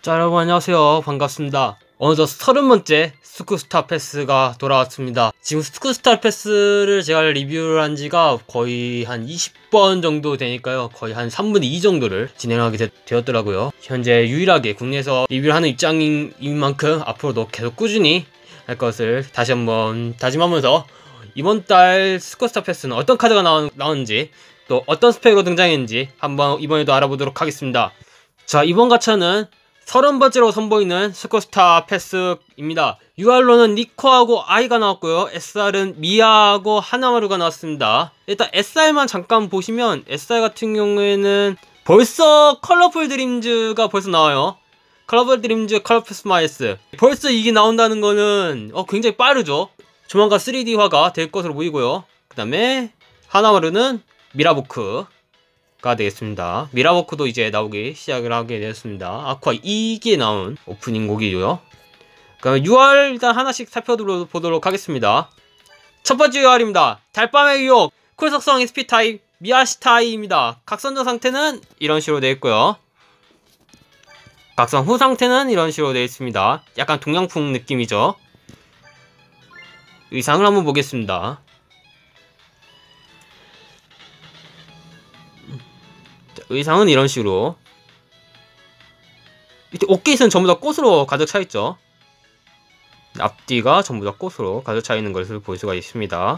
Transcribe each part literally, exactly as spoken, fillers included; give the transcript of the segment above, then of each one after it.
자, 여러분 안녕하세요. 반갑습니다. 어느덧 서른 번째 스쿠스타 패스가 돌아왔습니다. 지금 스쿠스타 패스를 제가 리뷰를 한 지가 거의 한 이십 번 정도 되니까요. 거의 한 삼분의 이 정도를 진행하게 되, 되었더라고요. 현재 유일하게 국내에서 리뷰를 하는 입장인 만큼 앞으로도 계속 꾸준히 할 것을 다시 한번 다짐하면서 이번 달 스쿠스타 패스는 어떤 카드가 나오, 나오는지 또 어떤 스펙으로 등장했는지 한번 이번에도 알아보도록 하겠습니다. 자, 이번 가차는 서른 번째로 선보이는 스쿠스타 패스입니다. 유알로는 니코하고 아이가 나왔고요. 에스알은 미아하고 하나마루가 나왔습니다. 일단 에스알만 잠깐 보시면 에스알 같은 경우에는 벌써 컬러풀 드림즈가 벌써 나와요. 컬러풀 드림즈 컬러풀 스마일스. 벌써 이게 나온다는 거는 어, 굉장히 빠르죠. 조만간 쓰리디화가 될 것으로 보이고요. 그 다음에 하나마루는 미라보크 가 되겠습니다. 미라보크도 이제 나오기 시작을 하게 되었습니다. 아쿠아 이 기에 나온 오프닝 곡이고요. 그럼 유알 일단 하나씩 살펴보도록 하겠습니다. 첫 번째 유알입니다. 달밤의 유혹 쿨속성 에스피 타입 미아시타이입니다. 각성전 상태는 이런 식으로 되어 있고요. 각성 후 상태는 이런 식으로 되어 있습니다. 약간 동양풍 느낌이죠. 의상을 한번 보겠습니다. 의상은 이런 식으로 밑에 옷깃은 전부 다 꽃으로 가득 차있죠. 앞뒤가 전부 다 꽃으로 가득 차있는 것을 볼 수가 있습니다.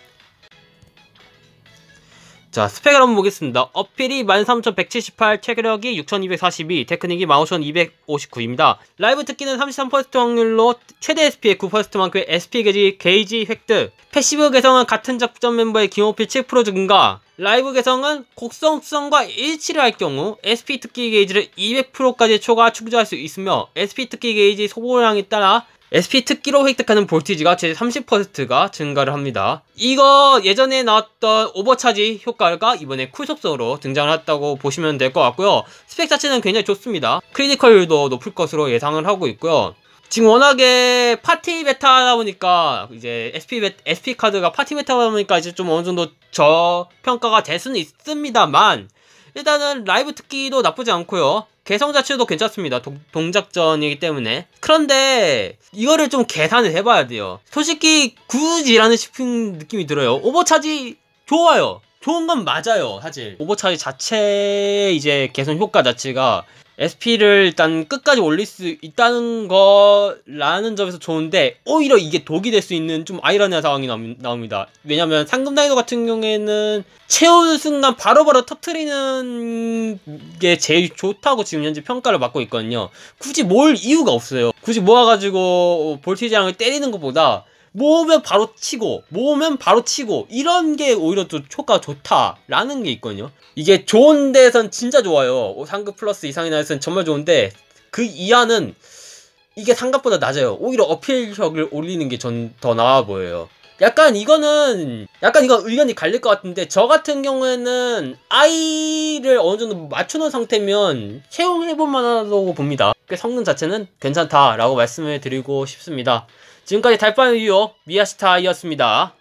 자, 스펙을 한번 보겠습니다. 어필이 만 삼천백칠십팔, 체력이 육천이백사십이, 테크닉이 만 오천이백오십구입니다. 라이브 특기는 삼십삼 퍼센트 확률로 최대 에스피의 구 퍼센트만큼의 에스피 게이지, 게이지 획득. 패시브 개성은 같은 작전 멤버의 기호필 칠 퍼센트 증가. 라이브 개성은 곡성 수성과 일치를 할 경우 에스피 특기 게이지를 이백 퍼센트까지 초과 축소할 수 있으며 에스피 특기 게이지 소모량에 따라 에스피 특기로 획득하는 볼티지가 최대 삼십 퍼센트가 증가를 합니다. 이거 예전에 나왔던 오버차지 효과가 이번에 쿨속성으로 등장을 했다고 보시면 될 것 같고요. 스펙 자체는 굉장히 좋습니다. 크리티컬도 높을 것으로 예상을 하고 있고요. 지금 워낙에 파티 베타다 보니까 이제 에스피, 베, 에스피 카드가 파티 베타다 보니까 이제 좀 어느 정도 저평가가 될 수는 있습니다만 일단은 라이브 특기도 나쁘지 않고요. 개성 자체도 괜찮습니다. 동, 동작전이기 때문에. 그런데 이거를 좀 계산을 해봐야 돼요. 솔직히 굳이라는 싶은 느낌이 들어요. 오버차지 좋아요. 좋은 건 맞아요. 사실 오버차지 자체의 이제 개선 효과 자체가 에스피를 일단 끝까지 올릴 수 있다는 거라는 점에서 좋은데 오히려 이게 독이 될 수 있는 좀 아이러니한 상황이 나옵니다. 왜냐면 상금 난이도 같은 경우에는 채우는 순간 바로바로 터트리는 게 제일 좋다고 지금 현재 평가를 받고 있거든요. 굳이 모을 이유가 없어요. 굳이 모아가지고 볼티지랑을 때리는 것보다 모으면 바로 치고 모으면 바로 치고 이런 게 오히려 또 효과가 좋다라는 게 있거든요. 이게 좋은 데선 진짜 좋아요. 상급 플러스 이상이나 해서는 정말 좋은데 그 이하는 이게 상급보다 낮아요. 오히려 어필력을 올리는 게 전 더 나아 보여요. 약간 이거는 약간 이거 의견이 갈릴 것 같은데 저 같은 경우에는 아이를 어느 정도 맞춰놓은 상태면 채용해볼 만하다고 봅니다. 성능 자체는 괜찮다라고 말씀을 드리고 싶습니다. 지금까지 달밤의 유혹 미아시타이였습니다.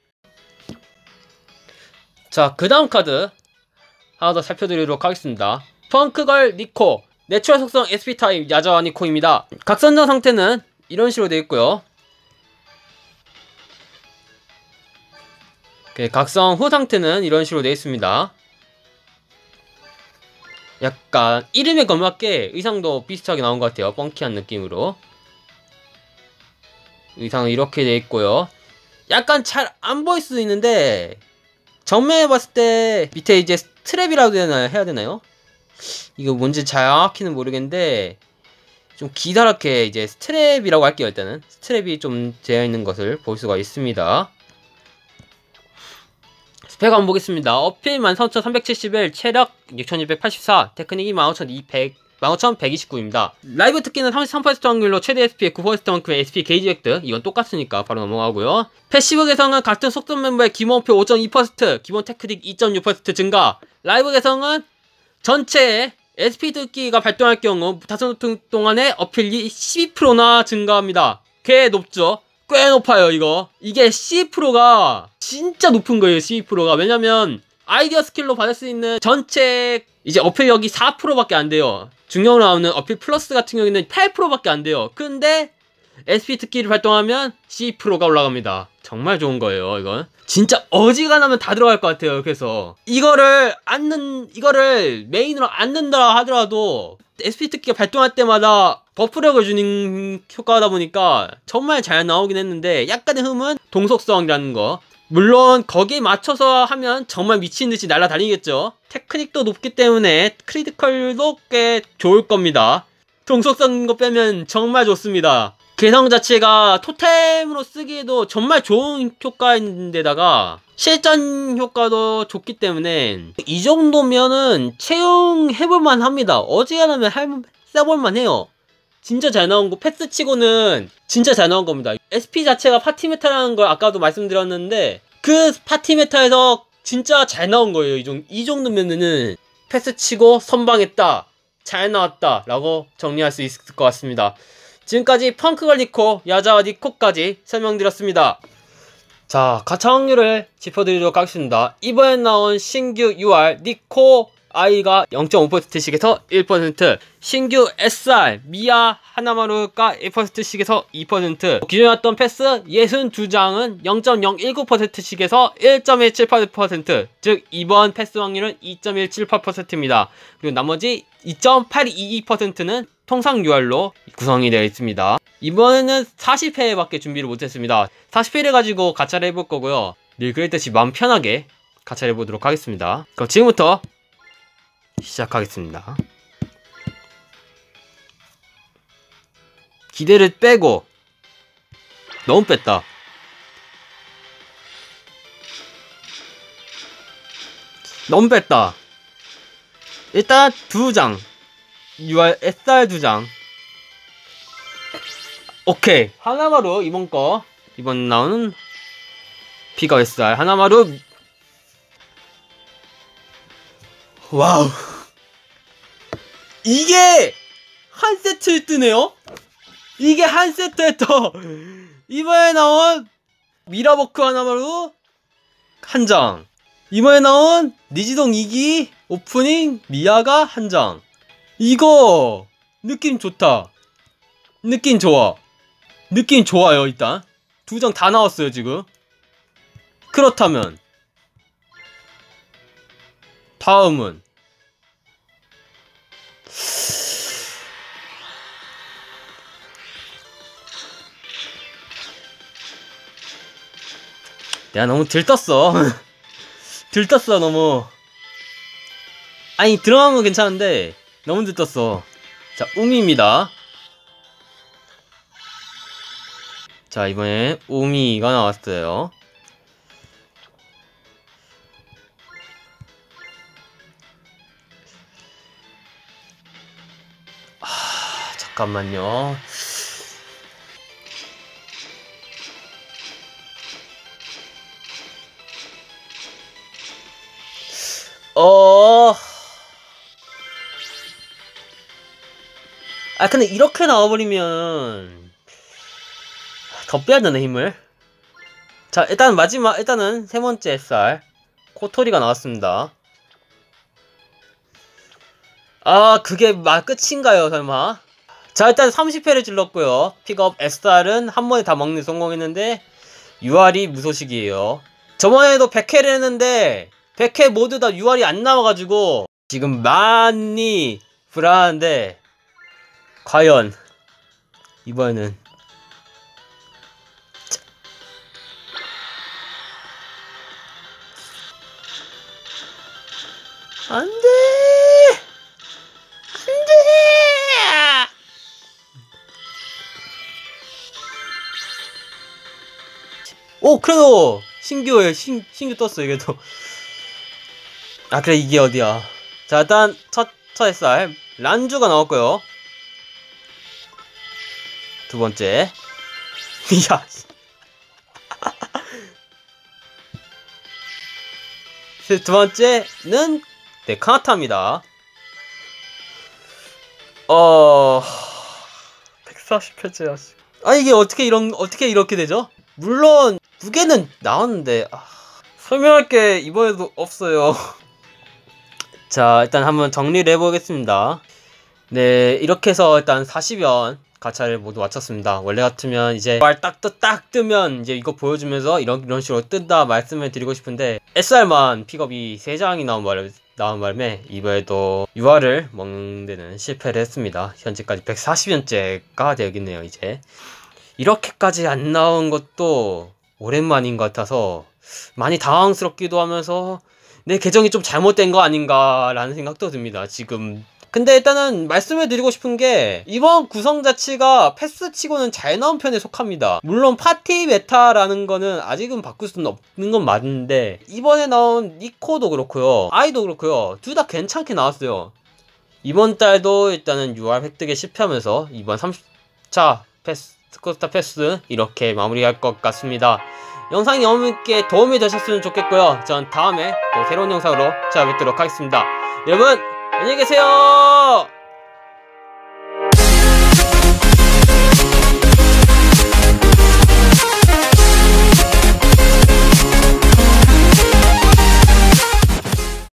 자, 그 다음 카드 하나 더 살펴드리도록 하겠습니다. 펑크걸 니코 내추럴 속성 에스피 타입 야자와 니코입니다. 각선전 상태는 이런 식으로 되어 있고요. 각성 후 상태는 이런 식으로 되어 있습니다. 약간 이름에 걸맞게 의상도 비슷하게 나온 것 같아요. 펑키한 느낌으로 의상은 이렇게 되어 있고요. 약간 잘 안 보일 수도 있는데 정면에 봤을 때 밑에 이제 스트랩이라고 해야 되나요? 이거 뭔지 정확히는 모르겠는데 좀 기다랗게 이제 스트랩이라고 할게요. 일단은 스트랩이 좀 되어 있는 것을 볼 수가 있습니다. 스펙 한번 보겠습니다. 어필 만 삼천삼백칠십일, 체력 육천이백팔십사, 테크닉이 만 오천이백, 만 오천백이십구입니다. 라이브 특기는 삼십삼 퍼센트 확률로 최대 에스피의 구 퍼센트만큼의 에스피 게이지 획득. 이건 똑같으니까 바로 넘어가고요. 패시브 개성은 같은 속도 멤버의 기본표 오 점 이 퍼센트, 기본 테크닉 이 점 육 퍼센트 증가. 라이브 개성은 전체의 에스피 특기가 발동할 경우 다섯 분 동안의 어필이 십이 퍼센트나 증가합니다. 꽤 높죠? 꽤 높아요 이거. 이게 십이 퍼센트가 진짜 높은 거예요. 십이 퍼센트가. 왜냐면 아이디어 스킬로 받을 수 있는 전체 이제 어필력이 사 퍼센트밖에 안 돼요. 중력으로 나오는 어필 플러스 같은 경우에는 팔 퍼센트밖에 안 돼요. 근데 에스피 특기를 발동하면 씨 퍼센트가 올라갑니다. 정말 좋은 거예요, 이건. 진짜 어지간하면 다 들어갈 것 같아요. 그래서 이거를 안는 이거를 메인으로 안 넣는다 하더라도 에스피 특기가 발동할 때마다 버프력을 주는 효과다 보니까 정말 잘 나오긴 했는데, 약간의 흠은 동속성이라는 거. 물론 거기에 맞춰서 하면 정말 미친듯이 날아다니겠죠. 테크닉도 높기 때문에 크리티컬도 꽤 좋을 겁니다. 동속성 거 빼면 정말 좋습니다. 개성 자체가 토템으로 쓰기에도 정말 좋은 효과인데다가 실전 효과도 좋기 때문에 이 정도면은 채용해볼만 합니다. 어지간하면 할, 써볼만 해요. 진짜 잘 나온 거, 패스 치고는 진짜 잘 나온 겁니다. 에스피 자체가 파티 메타라는 걸 아까도 말씀드렸는데, 그 파티 메타에서 진짜 잘 나온 거예요. 이, 정, 이 정도면은 패스 치고 선방했다, 잘 나왔다 라고 정리할 수 있을 것 같습니다. 지금까지 펑크걸 니코, 야자와 니코까지 설명드렸습니다. 자, 가차 확률을 짚어드리도록 하겠습니다. 이번에 나온 신규 유알 니코 I가 영 점 오 퍼센트씩에서 일 퍼센트, 신규 에스알 미아 하나마루가 일 퍼센트씩에서 이 퍼센트, 기존에 왔던 패스 육십이 장은 영 점 영일구 퍼센트씩에서 일 점 일칠팔 퍼센트, 즉 이번 패스 확률은 이 점 일칠팔 퍼센트입니다. 그리고 나머지 이 점 팔이이 퍼센트는 통상 유알로 구성이 되어 있습니다. 이번에는 사십 회밖에 준비를 못했습니다. 사십 회를 가지고 가차를 해볼 거고요. 늘 그랬듯이 마음 편하게 가차를 해보도록 하겠습니다. 그럼 지금부터 시작하겠습니다. 기대를 빼고, 너무 뺐다. 너무 뺐다. 일단 두 장 유알 에스알 두 장. 오케이, 하나마루 이번 거, 이번 나오는 피가 에스알 하나마루. 와우, 이게 한 세트에 뜨네요? 이게 한 세트에 떠! 이번에 나온 미라버크 하나마루 한 장, 이번에 나온 니지동 이 기 오프닝 미아가 한 장. 이거 느낌 좋다. 느낌 좋아. 느낌 좋아요. 일단 두 장 다 나왔어요 지금. 그렇다면 다음은 내가 너무 들떴어. 들떴어 너무. 아니, 들어간 건 괜찮은데 너무 들떴어. 자, 우미입니다. 자, 이번에 우미가 나왔어요. 아, 잠깐만요. 어... 아, 근데 이렇게 나와버리면 더 빼야 되네, 힘을. 자, 일단 마지막, 일단은 세 번째 에스알 코토리가 나왔습니다. 아, 그게 막 끝인가요, 설마? 자, 일단 삼십 회를 질렀고요. 픽업 에스알은 한 번에 다 먹는 성공했는데 유알이 무소식이에요. 저번에도 백 회를 했는데 백 회 모두 다 유알이 안 나와가지고 지금 많이 불안한데, 과연 이번에는 안돼, 안돼. 오, 그래도 신규에 신, 신규 떴어. 이게 또. 아, 그래, 이게 어디야. 자, 일단 첫, 첫 에스알 란주가 나왔고요. 두 번째. 야. 두 번째는 네, 카나타입니다. 어... 백사십 회째야. 아, 이게 어떻게 이런, 어떻게 이렇게 되죠? 물론 두 개는 나왔는데, 아... 설명할 게 이번에도 없어요. 자, 일단 한번 정리를 해보겠습니다. 네, 이렇게 해서 일단 사십 연 가차를 모두 마쳤습니다. 원래 같으면 이제 딱, 뜨, 딱 뜨면 이제 이거 보여주면서 이런, 이런 식으로 뜬다 말씀을 드리고 싶은데 에스알만 픽업이 세 장이 나온 바람에, 나온 바람에 이번에도 유알을 먹는 데는 실패를 했습니다. 현재까지 백사십 연째가 되겠네요, 이제. 이렇게까지 안 나온 것도 오랜만인 것 같아서 많이 당황스럽기도 하면서 내 계정이 좀 잘못된 거 아닌가 라는 생각도 듭니다, 지금. 근데 일단은 말씀을 드리고 싶은 게 이번 구성 자체가 패스치고는 잘 나온 편에 속합니다. 물론 파티 메타라는 거는 아직은 바꿀 수는 없는 건 맞는데 이번에 나온 니코도 그렇고요, 아이도 그렇고요, 둘 다 괜찮게 나왔어요. 이번 달도 일단은 유알 획득에 실패하면서 이번 삼십 차 패스, 스코스타 패스 이렇게 마무리할 것 같습니다. 영상이 여러분께 도움이 되셨으면 좋겠고요. 전 다음에 또 새로운 영상으로 찾아뵙도록 하겠습니다. 여러분 안녕히 계세요.